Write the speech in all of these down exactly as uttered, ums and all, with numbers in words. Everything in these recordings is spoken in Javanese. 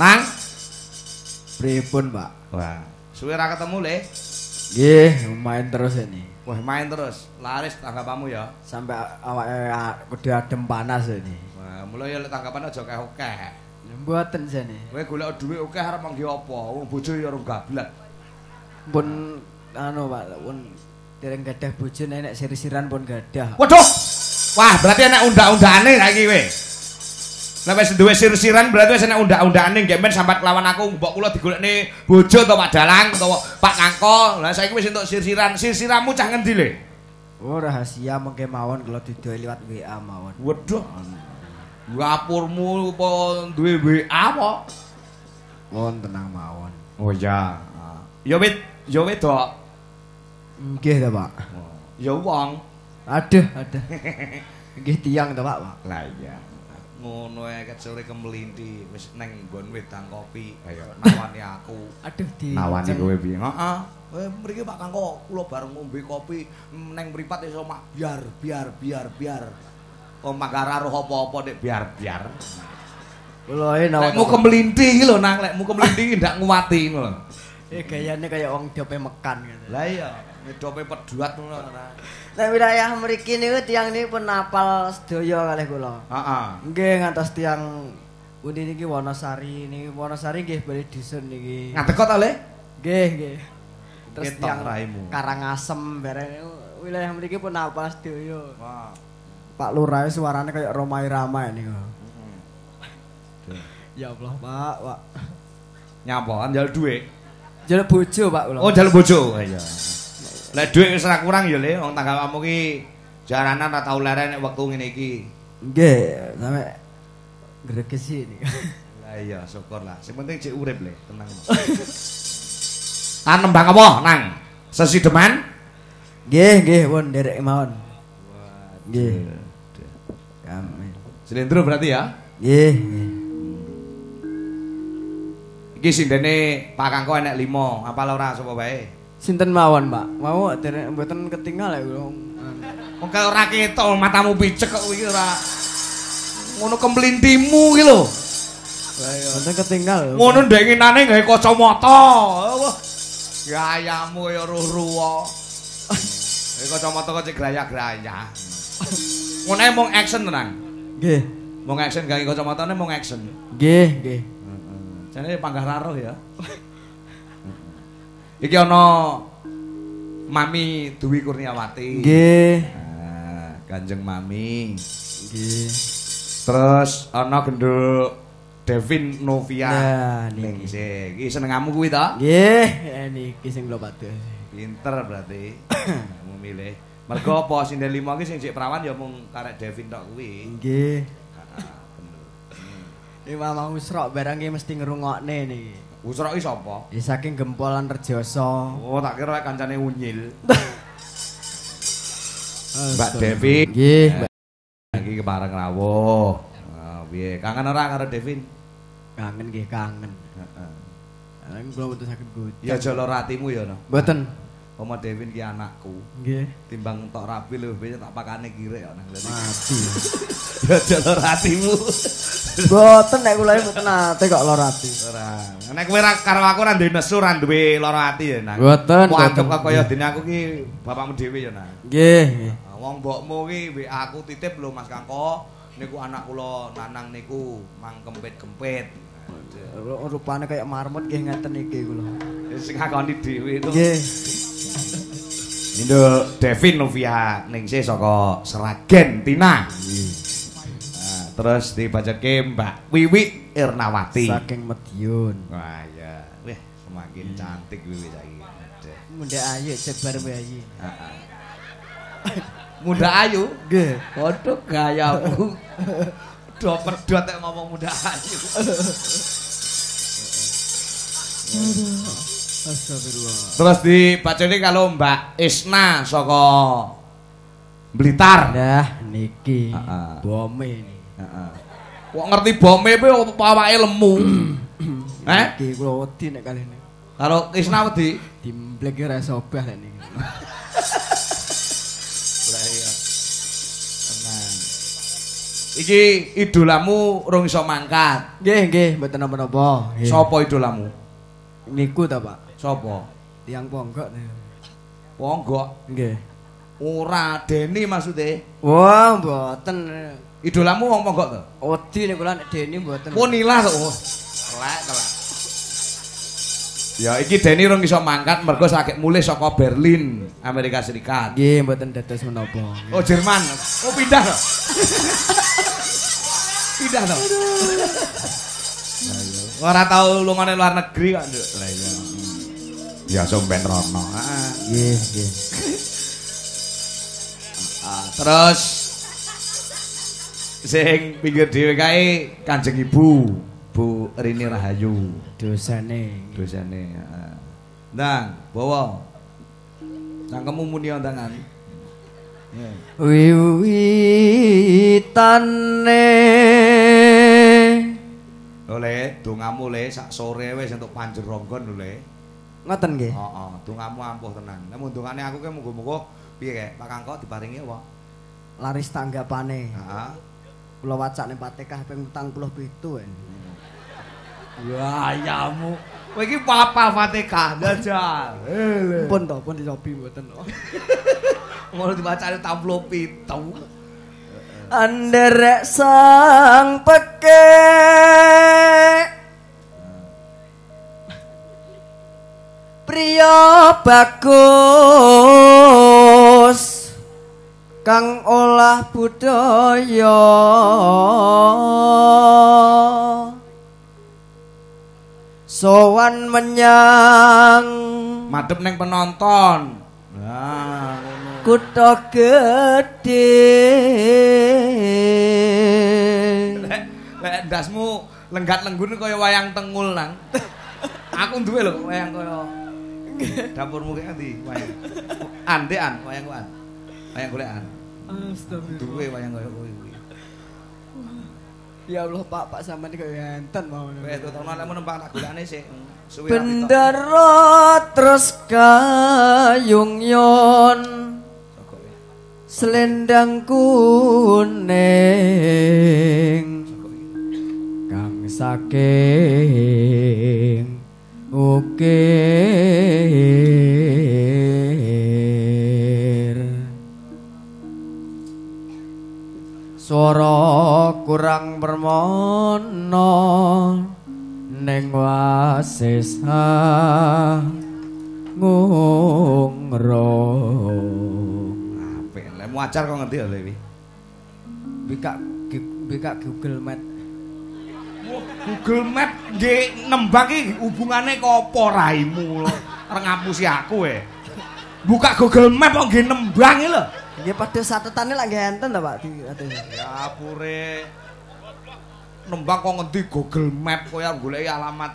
Nang pripun, Pak? Wah, suwe ra ketemu le. Nggih, main terus ini. Wah, main terus. Laris tanggapanmu ya. Sampai awake kudu adem panas ini. Wah, mulai ya tanggapan aja akeh-akeh. Mboten jane. Kowe golek dhuwit akeh arep mangke apa? Wong bojo ya ora gablat. Pun anu, Pak, pun dereng gadah bojo nek sir-siran pun gadah. Waduh. Wah, berarti enak undang-undangane saiki kowe. Nek wis duwe sir-siran berarti wis enak undang-undangane nggih men sambat lawan aku mbok kula digolekne bojo to Pak Dalang utawa Pak Kangko. Lah saiki wis entuk sir-siran. Sir-siranmu cah ngendi le? Oh, rahasia mengke mawon kula didoe liwat W A mawon. Waduh. Ngapurmu apa duwe W A apa? Mohon tenang mawon. Oh ya. Ya wit, ya wedok. Nggih ta, Pak. Ya wong. Aduh, aduh. Nggih tiyang ta, Pak, Pak. Lah iya. Ngono ae kecure kemelinti wis neng nggon wedang kopi. Ayo nawani aku. Aduh di. Nawani kowe piye? Heeh. Eh mriki Pak Kangko, kula bareng ngombe kopi neng mripat iso mak biar biar biar biar. Oh mangkara roh apa-apa nek biar biar. Kula e nawani. Lekmu kemelinti iki lho nang lekmu kemelinti iki ndak nguwati ngono lho. Eh gayane kaya wong dope mekan gitu. Lah iya, dope peduat ngono. Nek wilayah mriki niku tiyang niku pun apal sedaya kalih kula. Heeh. Nggih ngantos tiyang pundi niki Wonosari niki Wonosari nggih bali dusun niki. Ngadeg kok ta Le? Nggih, nggih. Terus Ketok tiyang raimu. Karangasem bareng wilayah mriki pun apal sedaya. Wah. Pak Lurah suarane kaya Romai Rama niku. Heeh. Ya Allah, Pak, Pak. Nyapa njal dhuwit? Jaluk bojo, Pak kula. Oh, jaluk bojo. Iya. Lek dhuwit wis ora kurang ya Le, wong tanggapanmu ki jaranan ora tau leren nek wektu ngene iki. Nggih, sampe gregesi niku. Lah iya, syukur lah. Sing penting cek urip Le, tenang. Ah nembang apa, Nang? Sesideman? Nggih, nggih, pun nderek mawon. Nggih. Amin. Silindro berarti ya? Nggih, nggih. Iki sindene Pak Kangko enek lima, apa ora sapa wae? Sinten mawon, Pak? Mau derek mboten ketinggal ya kula. Wong kaya ora ketok matamu picek kok iki ora. Ngono kemlintimu iki lho. Mboten ketinggal. Ngono ndek nginane gawe kacamata. Wah. Gayamu ya ruh-ruh. Eh kacamata kok cek graya-graya. Ngono mung action tenan. Nggih. Mung action gawe kacamatane mung action. Nggih, nggih. Jane panggah raruh ya. Iki ana Mami Dwi Kurniawati. Nggih. Nah, Kanjeng Mami. Nggih. Terus ana genduk Devin Novia. Nah, niki. Ningsih. Iki senengamu kuwi ta? Nggih, niki sing kula pados. Pinter berarti. Kamu milih. Mergo apa sinden lima iki sing cek perawan ya mung karek Devin tok kuwi. Nggih. Heeh, bener. Iki Mama Usrok barang iki mesti ngrungokne niki. Usrok iki sapa? Ya saking Gempolan Rejoso. Oh, tak kira kancane Unyil. Mbak Devin. Nggih, Mbak. Iki kepareng rawuh. Ah, piye? Kangen ora karo Devin? Kangen nggih, kangen. Heeh. Kangen kula mboten saged gojek. Ya aja lara atimu ya no. Mboten. Oma Devin ki anakku. Nggih. Timbang tok rapi lho, ben tak pakane kirek ya nang ngene. Mati. Ya aja lara atimu. Mboten nek kula mboten nate kok lara ati. Ora. Nek kowe ora karo aku ora duwe nesu, ora duwe lara ati ya nang. Mboten. Kok anggap kok kaya dene aku ki bapakmu dhewe ya nang. Nggih, nggih. Wong mbokmu ki W A aku titip lho Mas Kangko. Niku anak kula Nanang niku mang kempit-kempit. Rupane kayak marmut nggih ngeten iki kula. Sing ngakoni dhewe to. Nggih. Indo Devin Novia Ningsih saka Seragen Tina. Nah, terus dibajake Mbak Wiwi Irnawati Saking Madiun. Wah ya, weh semakin cantik Wiwi saiki. Muda ayu jebar bayi. Heeh. Muda ayu? Nggih. Waduh gayamu. Do pedhot nek ngomong muda ayu. Astagfirullah. Terus dibacane kalau Mbak Isna saka Blitar. Nah, niki Heeh. bome ini. Heeh. Kok ngerti bome kuwi apa awake lemu? Eh? Niki kula wedi nek kali ini. Karo Isna wedi Dimblek ora iso obah lek niki. Lah iya. Tenang. Iki idolamu rung iso mangkat. Nggih, nggih, mboten napa-napa. Sapa idolamu? Niku ta, Pak? Sapa? Tiang ponggok. Ponggok. Nggih. Ora Deni maksude. Wah, mboten. Idolamu wong ponggok to? Odi niku lan Deni mboten. Punilah to. Elek telek. Ya iki Deni rung iso mangkat mergo sakit mulih saka Berlin, Amerika Serikat. Nggih, mboten dados menapa. Oh, Jerman. Oh, pindah to. Pindah to. Ora tau lungane luar negeri kok, Nduk. Lah iya. Ya somben rono. Heeh. Nggih, nggih. Ah, terus sing pinggir dhewe kae Kanjeng Ibu, Bu Rini Rahayu. Dosane. Dosane, heeh. Ndang, bawa. Cangkemmu muni ondangan. Yeah. Wiwitane Oleh dongamu le sak sore wis entuk panjer ronggon lho le. ngoten nggih. Heeh, dongamu ampuh tenan. Nek mun dongane aku ki muga-muga piye kek Pak Kangko diparingi apa? Laris tanggapane. Heeh. Kula wacane Fatihah ping petang puluh pitu. Wah, ayamu. Kowe iki apa Fatihah jajal. Pun to, pun dicobi mboten. Ngono dibacane enam puluh pitu. Anderek sang peke priya bagus kang olah budaya sowan menyang Madhep ning penonton. Nah, ngono. kutha gedhe Lek lek ndasmu lenggat-lenggun kaya wayang tengul nang. Aku duwe lho wayang kaya dapurmu ki endi wayang. Andekan wayang kuwi. Wayang golekan. Astagfirullah. Duwe wayang kaya kowe kuwi. Ya Allah Pak, Pak sampean kaya enten mau. Kowe totono lek nempang tak golekane sik. Suwi Bendera terus kayung yon selendang kuning kang saking ukir swara kurang permono ning wasesa ngungrung apik lek mu ajar kok ngerti ya Lewi. bika bika Google Map. Google Map nggih nembang iki hubungane kok apa raimu lho. Arep ngapusi aku e. Buka Google Map kok nggih nembang lho. Nggih padha satetane lak nggih enten ta Pak di atus. Ya pure nembang kok ngendi Google Map koyo goleki alamat.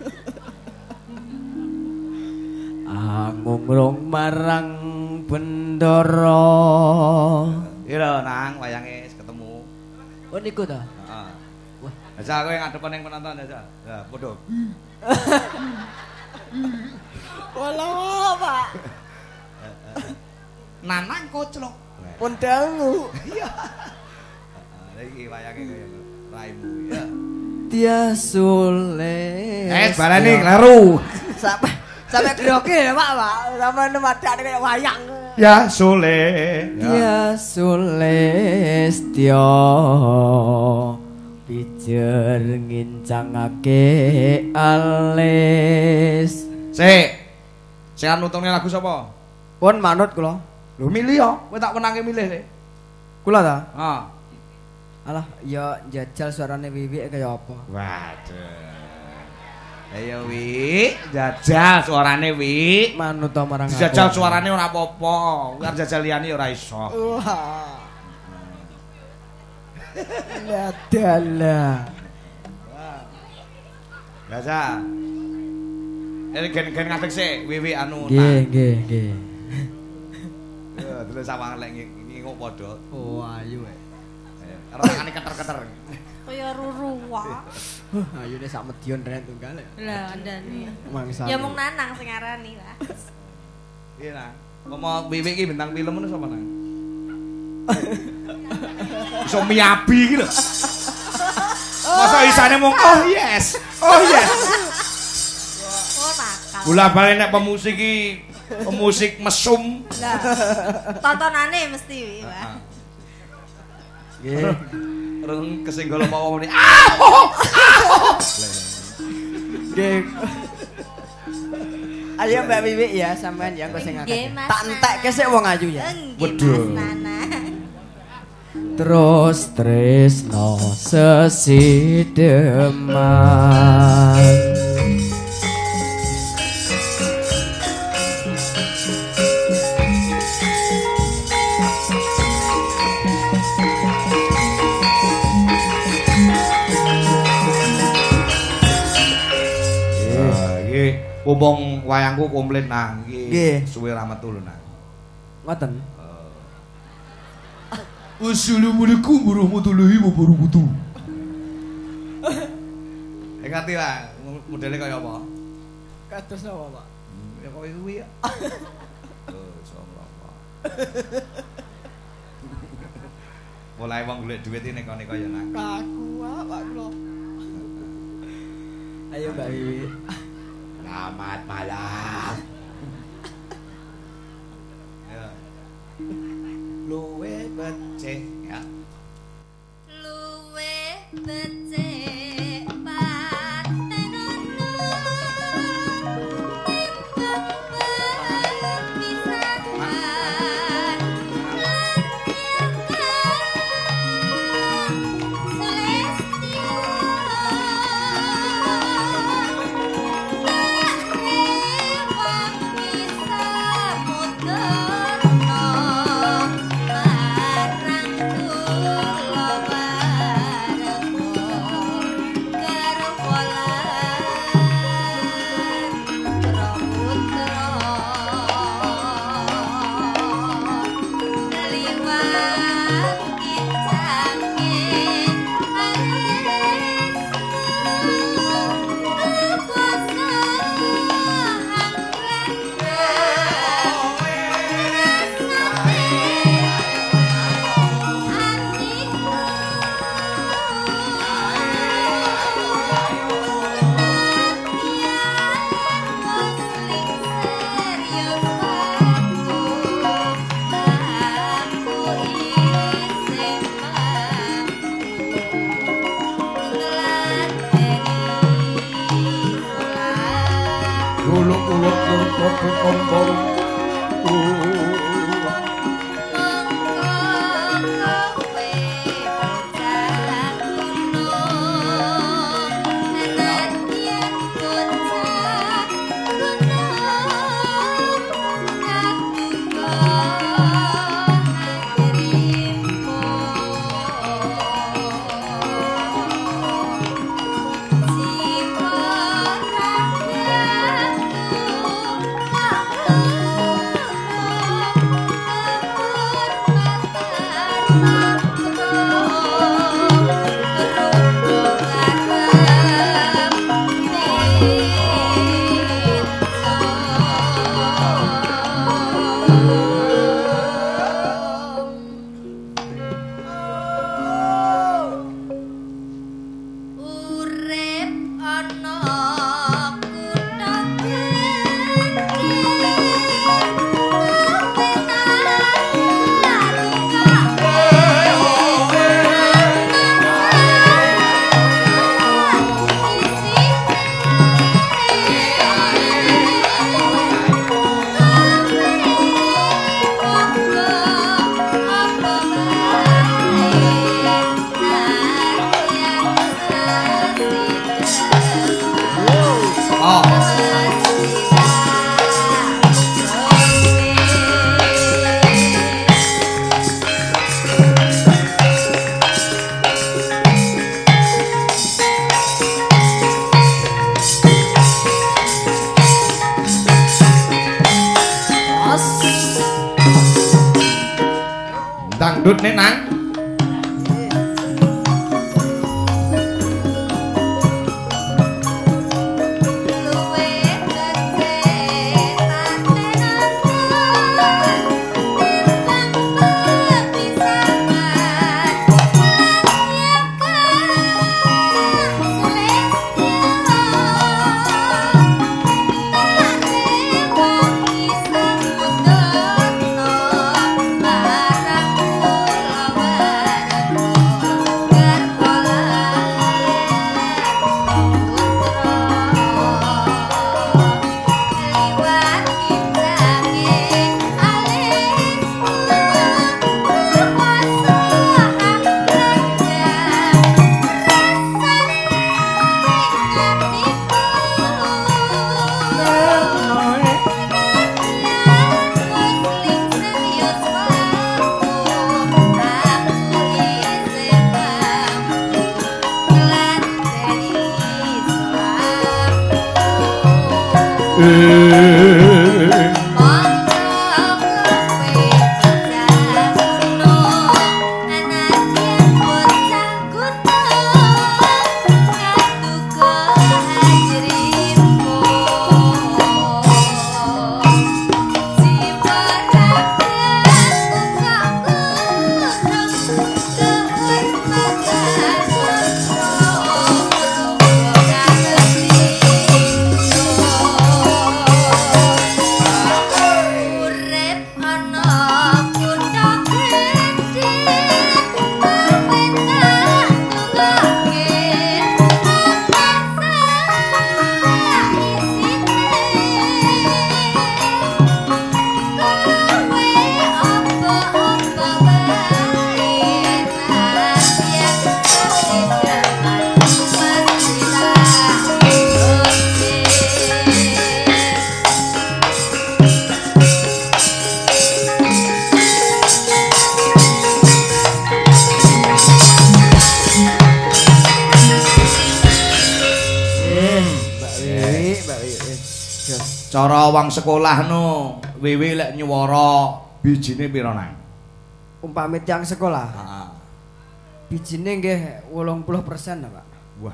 Angungrung marang bendara. Iya nang wayange wis ketemu. Oh niku ta? Heeh. Wah, aja kowe ngadep ning penonton aja. Ya padha. Walah Pak. Nanang koclok. Pun dangu. Iya. Iki wayange koyo raimu ya. Dia sule. Eh balane kleru. Sampai sampai groge ya Pak, Pak. Sampai nemadane kayak wayang. Ya sule. Dia sulestyo pijer ngincangake alis. Sik. Sing nutungne lagu sapa? Pun manut kula. Lho milih yo, kowe tak menange milih sik. Kula ta? Heeh. Alah, ya jajal suarane Wiwi kaya apa? Waduh. Ayo Wi, jajal suarane Wi. Manut to marang aku. Jajal suarane ora apa-apa. Biar jajal liyane ora iso. Wah. Ya dalah. Jajal. Ini gen-gen ngadeg sik, Wiwi anu. Nggih, nggih, nggih. Ya, terus sawang lek nginguk padha. Oh, ayu wae. Rasane keter-keter. Kaya ruruwa. Ayune sak medyon rene tunggal ya. Lah andane. Mangsa. Ya mung Nanang sing ngarani lah. Iya, Nang. Ngomong Wiwi iki bintang film ngono sapa, Nang? iso miabi iki lho. Masa isane mung oh yes. Oh yes. Oh nakal. Bola-bali nek pemusik iki pemusik mesum. Lah. Tontonane mesti, Pak. Nggih. Rung kesenggol apa ngene. Ah! Nggih. Ayo Mbak Wiwi ya sampean yang kok sing Nggih, Mas tak entekke sik wong ayu ya. Waduh. Terus tresno sesideman. Wong wayangku komplit nang iki. Nggih. Suwe ra metu lho nang. Ngoten. Assalamualaikum warahmatullahi wabarakatuh. Eh ngerti lah modele kaya apa? Kados napa, Pak? Ya kok kuwi ya. Oh, sopo. Mulai wong golek dhuwit iki neko-neko ya nang. Kaku, Pak kula. Ayo Mbak Wiwi. Selamat malam. Ya. Luwe becik ya. Luwe becik patenono. Dangdut nih nang. Luwe becik patenono. Cara wong sekolah no, Wiwi lek nyuwara bijine pira nang? Umpami tiyang sekolah. Heeh. Bijine nggih wolung puluh persen, Pak. Wah.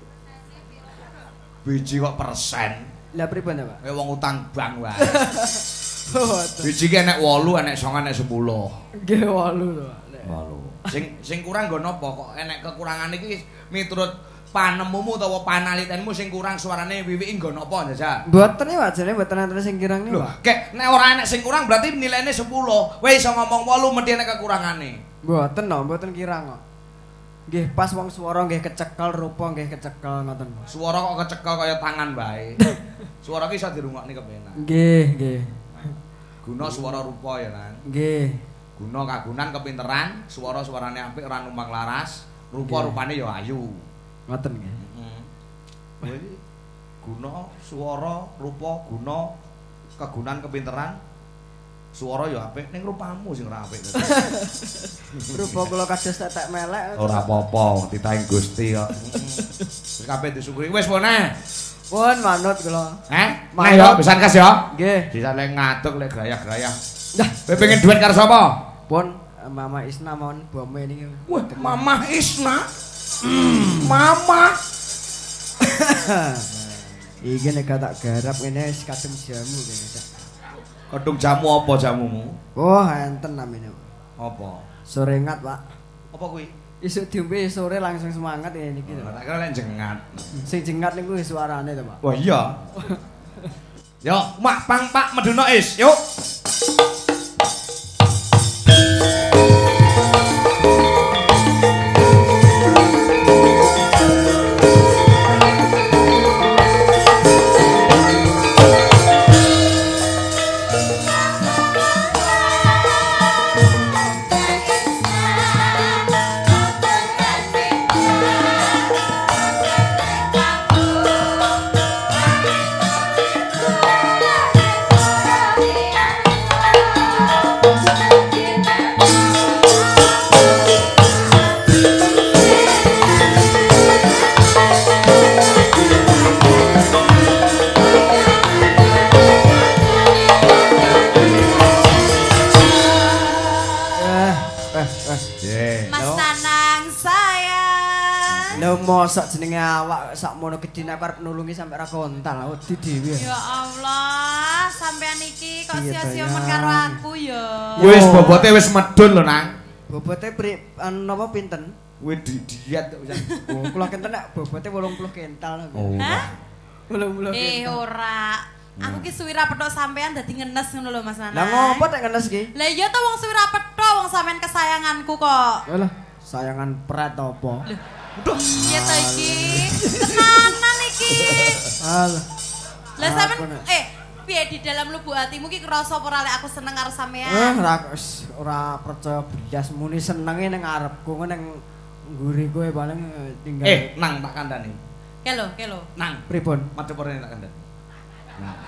Biji kok persen? Lah pripun, Pak? Kayak wong utang bank wae. Biji ki enek wolu, enek songo, enek sepuluh. Nggih wolu lho, Pak. Wolu. Sing sing kurang nggo napa kok enek kekurangan iki miturut panemumu utawa panalitenmu sing kurang suarane Wiwi nggo napa Jaja? Mboten ya wajane mboten enten sing kirang niku. Lho, kek nek ora enek sing kurang berarti nilainya sepuluh. Wis iso ngomong wolu mesti enek kekurangane. Mboten no, mboten kirang kok. Nggih pas wong swara nggih kecekel, rupa nggih kecekel ngoten. Suara kok kecekel kaya tangan bae. Suara ki iso dirungokne kepenak. Nggih, nggih. Guna suara rupa ya, Nang. Nggih. Guna kagunan kepinteran, suara suarane apik ora numpang laras, rupa rupane ya ayu. Ngoten nggih. Heeh. Kuwi guna suara rupa guna kegunan kepinteran suara ya apik ning rupamu sing ora apik. Rupa kula kados tetek melek. Ora apa-apa, titahing Gusti kok. Wis kabeh disyukuri. Wis pone. Pun manut kula. Heh? Nah ya pisan kas ya. Nggih. Disale ngaduk lek grayah-grayah. Dah, kowe pengen duit karo sapa? Pun Mama Isna mawon bome niki. Wah, Mama Isna. Mama. Iki nek tak garap ngene wis kadung jamu kene, Cak. Kodung jamu apa jamumu? Oh, enten namanya. Apa? Sorengat, Pak. Apa kuwi? Isuk diombe sore langsung semangat ya niki lho. Tak kira lek jengat. Sing jengat niku wis suarane to, Pak. Wah iya. Yo, mak pang pak meduna is. Yuk. Mosok jenenge awak sakmono gedine aku arep nulungi sampe ra kontal wedi dhewe. Ya Allah, sampean iki kok sia-sia men karo aku ya. Wis bobote wis medun lho, Nang. Bobote pri anu napa pinten? Kuwi di diet kok pisan. Oh, kula kenten nek bobote wolung puluh kental. Oh. Hah? wolung puluh kental. Eh ora. Aku ki suwi ra petok sampean dadi ngenes ngono lho Mas Nana. Lah ngopo nek ngenes ki? Lah iya to wong suwi ra petok wong sampean kesayanganku kok. Alah, sayangan pret apa? Aduh, iya ta iki. Tenanan iki. Alah. Lah sampean eh piye di dalam lubuk hatimu ki krasa apa ora lek aku seneng karo sampean? Eh, ora ora percaya blas muni senenge ning ngarepku ning ngguri kowe paling tinggal. Eh, Nang tak kandhani. Kelo, kelo. Nang, pripun? madhep rene tak kandhani. Nah.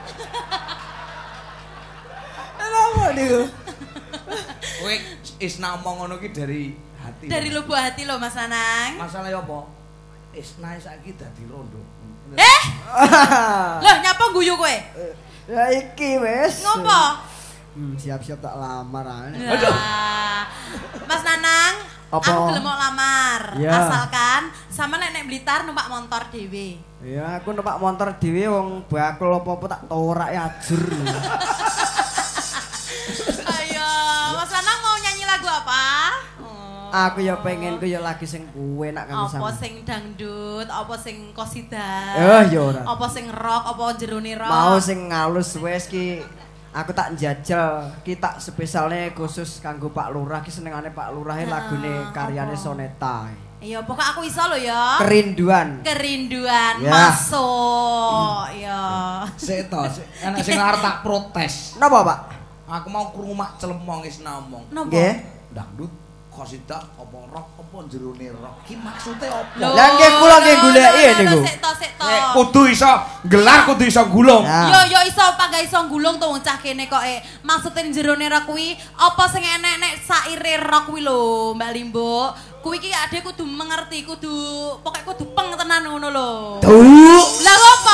Apa niku? Kowe Isna omong ngono ki dari hati. Dari lubuk hati lho Mas Nanang. Masalah apa? Isnae saiki dadi rondo. Eh? Lah nyapa guyu kowe? Ya iki wis. Ngopo? Hmm, siap-siap tak lamar ae. Aduh. Mas Nanang, apa? aku gelem mau lamar. Ya. Asalkan sama nek nek Blitar numpak motor dhewe. Ya aku numpak motor dhewe wong bakul apa-apa tak torak ajur. Ayo, Mas Nanang mau nyanyi lagu apa? Aku ya pengen ku ya lagi sing kuwe nak kanggo Apa sampean. sing dangdut, apa sing kosidah. Eh ya ora. Apa sing rock, apa jerone rock. Mau sing ngalus wis ki aku tak njajal ki tak spesialne khusus kanggo Pak Lurah ki senengane Pak Lurah e lagune karyane Soneta. Iya, pokok aku iso lho ya. Kerinduan. Kerinduan Ya. masuk. Ya. Sik to, sik enek sing arep tak protes. Napa, Pak? Aku mau krungu mak celemong Isna omong. Nopo? Nggih. Dangdut kosidah apa rock apa jerone rock ki maksude apa? Loh, Lah nggih kula nggih loh, goleki loh, niku. loh, Sik to, sik to. Nek kudu iso gelar kudu iso gulung. Ya. Yo yo iso apa gak iso gulung to wong cah kene kok e. Maksude jerone rock kuwi apa sing enek nek saire rock kuwi lho, Mbak Limbo. Kuwi iki ade kudu mengerti, kudu pokoke kudu peng tenan ngono lho. Tuh. Lah ngopo?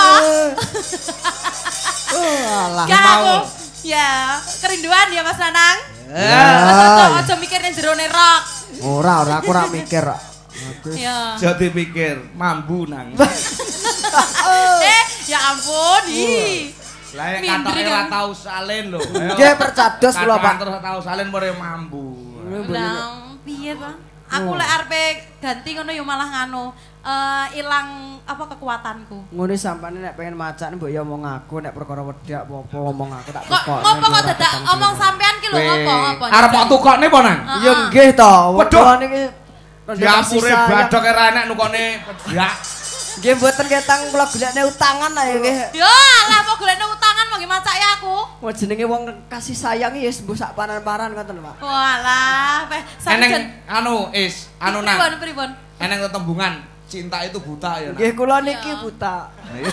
Alah Gak mau. aku. Ya, kerinduan ya Mas Nanang. Ya. Mas Toto aja mikir ning jerone rock. Ora, ora aku ora mikir kok. Aku Ya. Jadi pikir mambu nang. Eh, ya ampun, hi. Lah Mindri katoke kan. ora tau salin lho. nggih percados kula, Pak. Terus tau salin mere mambu. Lah, piye, Pak? Aku lek arepe ganti ngono ya malah nganu. Eh ilang apa kekuatanku. Ngene sampane nek pengen macan mbok ya omong aku nek perkara wedak apa ngomong aku tak Kok tekok. ngopo kok dadak omong sampean ki lho ngopo ngopo. Arep kok tukokne apa nang? Ya nggih to. Waduh. Kula niki Diampure badhok era enek nukone bedak. nggih mboten ketang kula golekne utangan ae nggih. Yo, alah apa golekne utangan mau macake aku. Wah jenenge wong kasih sayang ya wis mbok sak paran-paran ngoten, Pak. Walah, peh Eneng anu is anu nang. Pripun pripun? Eneng tetembungan cinta itu buta ya. Nang. Nggih kula niki buta.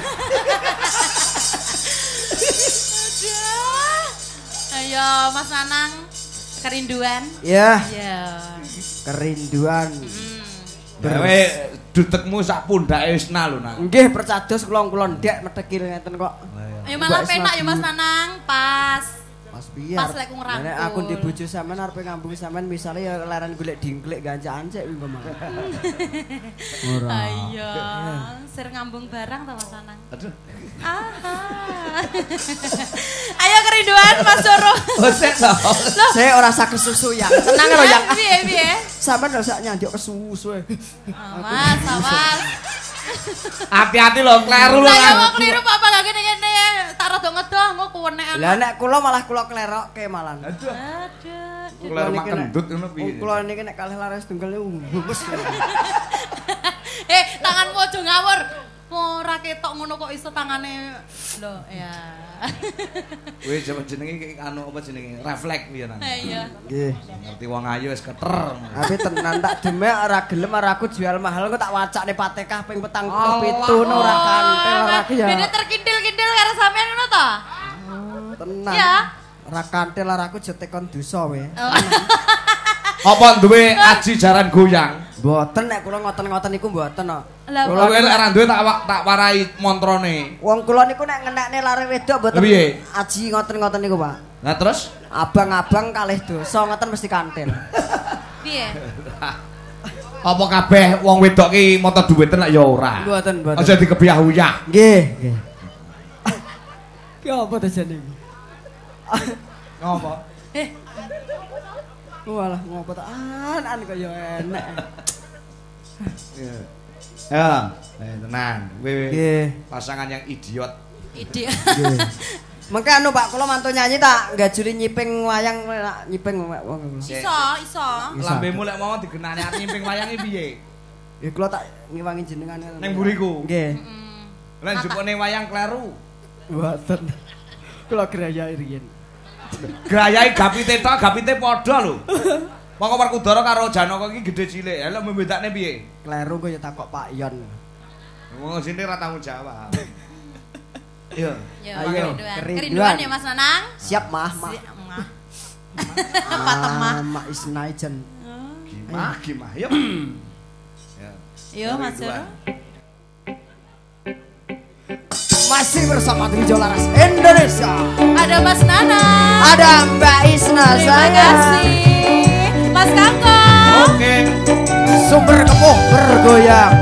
Ayo Mas Nanang, kerinduan. Ya, Iya. kerinduan. Gawe dutekmu sak pundake Isna lho nang. Nggih percados kula kula ndek medheki ngeten kok. Ayo malah Mbak penak ya Mas Isna Nanang, pas. Pas piye? Pas lek ku ngrangkul. Nek aku di bojo sampean arep ngambung sampean misale ya leren golek dingklik gancaan cek kuwi Mbak. Ora. Ayo, sir ngambung barang to Mas Nanang. Aduh. Aha. Ayo kerinduan Mas Doro. Oh sik to. Saya ora sak kesusu yang. Tenang lho yang. Piye piye? Sampean ora sak nyanduk kesusu. Awas, awas. Hati-hati lho, kleru lho. Lah ya Nang. mau keliru apa gak kene-kene. Tak rada ngedoh engko kuwenek. Lah nek kula malah kula klerokke malah. Aduh. Aduh. Kleru mak kendut ngono piye. Kula niki nek kalih laras tunggal umbus. Eh, tanganmu aja ngawur. Ora ketok ngono kok iso tangane. Lho, ya. Kuwi jenenge anu apa jenenge? Refleks piye nang. Iya. Nggih. Ngerti wong ayu wis keter. Tapi tenan tak demek ora gelem ora aku jual mahal kok tak wacakne Patekah ping petang puluh pitu ora kantel ora ki ya. Beda terkintil-kintil karo sampean ngono to? Tenan. Ya. Ora kantel ora aku jetekon dosa we. Apa duwe aji jaran goyang? Mboten nek kula ngoten-ngoten niku mboten kok. Lah Kula kowe ora duwe tak tak warai montrone. Wong kula niku nek ngenekne lare wedok mboten Piye? aji ngoten-ngoten niku, Pak. Lah terus Abang-abang kalih dosa ngoten mesti kantil. piye? apa kabeh wong wedok ki mata duwiten lak ya ora. Mboten, mboten. Aja dikebyah-uyah. Nggih, nggih. Ki apa to jane iki? Ngopo? Eh, Walah ngopo to an-an kok ya enek. Ya. Ya, eh tenan. Kowe Nggih. pasangan yang idiot. ide. Nggih. Mengke anu Pak, kula mantu nyanyi tak gajuli nyiping wayang nak nyiping wong. Iso, iso. Lambemu lek mau digenani arep nyimping wayange piye? Ya kula tak ngiwangi jenengan. Ning mburiku. Nggih. Hmm. Lah njupuk ning wayang kleru. Mboten. Kula grayai riyen. Grayai gapite tok, gapite padha lho. Mongko Werkudara karo Janaka iki gedhe cilik. Lah mbedakne piye? Kleru kok ya takok Pak Yon. Wong sini ora tanggung jawab. Yo. Yo, Ayo, kerinduan. kerinduan. Kerinduan ya Mas Nanang. Siap mah, mah. Si- Mah. Apa temah? Mak Isnaijen. Gimah, gimah. Yo. Ya. Yo Mas Kerinduan. Jero. masih bersama Tujuh Laras Indonesia. Ada Mas Nana. Ada Mbak Isna. Terima saya. kasih. Mas Kangko. Oke. Sumber kepuh bergoyang.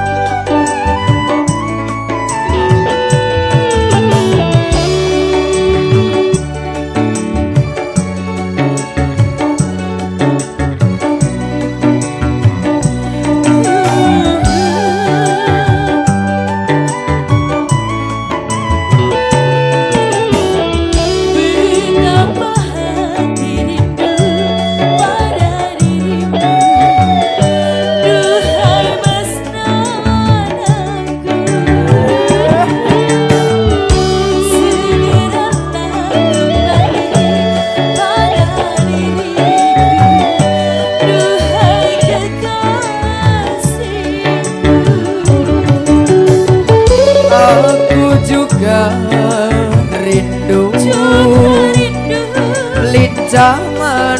Jangan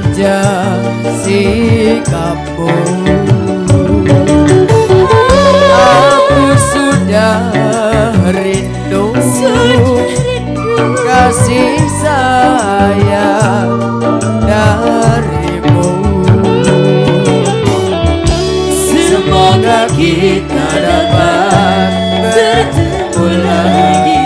sikapmu, aku sudah rindu, kasih sayang darimu. Semoga kita dapat bertemu lagi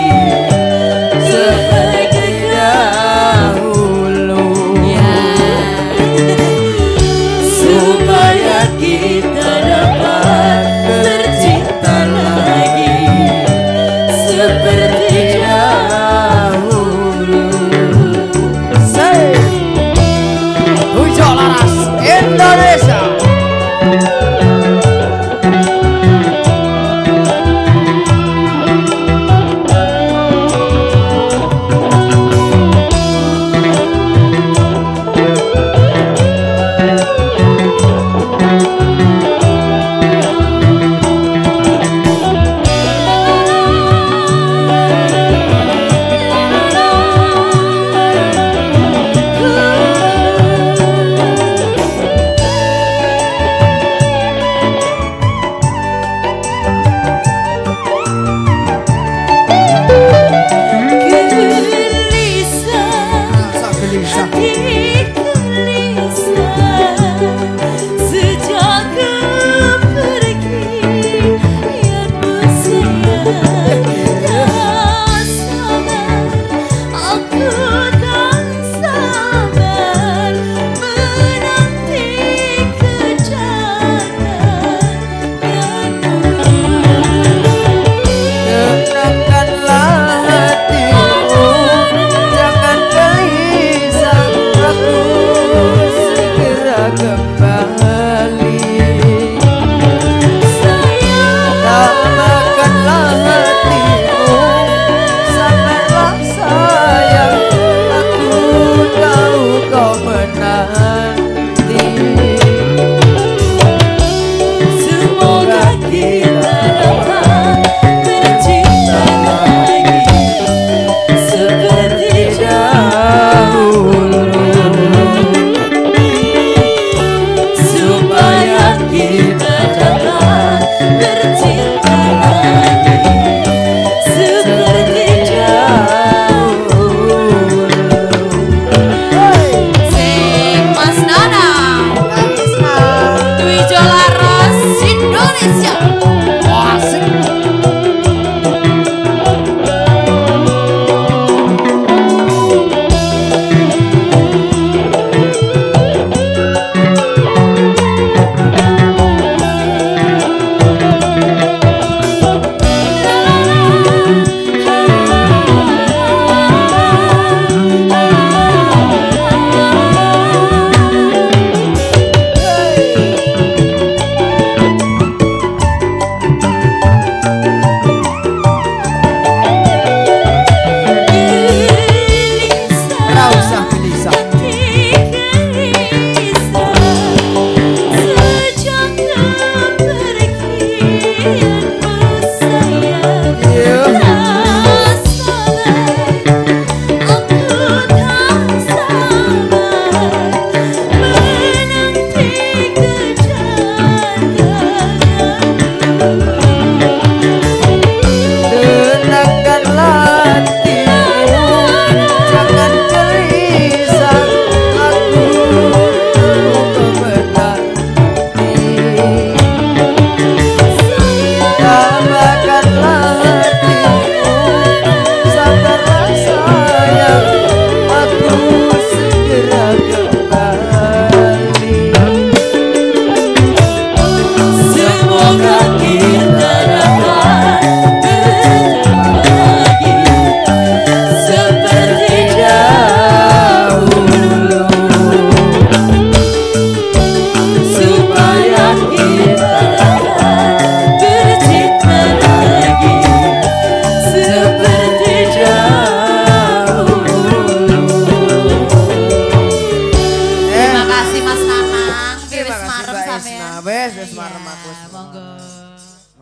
kita dapat bercinta lagi seperti dahulu. Say, Tujuh Laras Indonesia.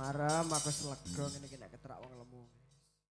Marem aku selega ngene iki nek keterak